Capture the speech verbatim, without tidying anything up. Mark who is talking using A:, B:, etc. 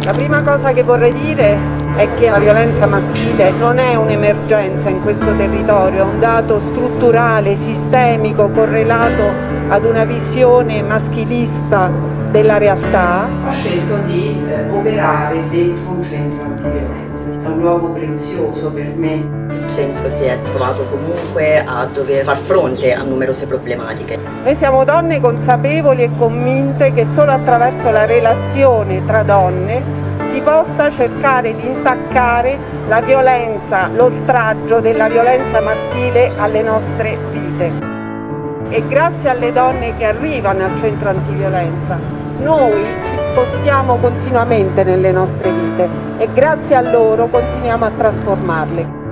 A: La prima cosa che vorrei dire è che la violenza maschile non è un'emergenza in questo territorio, è un dato strutturale, sistemico, correlato ad una visione maschilista della realtà.
B: Ho scelto di eh, operare dentro un centro antiviolenza, è un luogo prezioso per me.
C: Il centro si è trovato comunque a dover far fronte a numerose problematiche.
A: Noi siamo donne consapevoli e convinte che solo attraverso la relazione tra donne si possa cercare di intaccare la violenza, l'oltraggio della violenza maschile alle nostre vite. E grazie alle donne che arrivano al centro antiviolenza, noi ci spostiamo continuamente nelle nostre vite e grazie a loro continuiamo a trasformarle.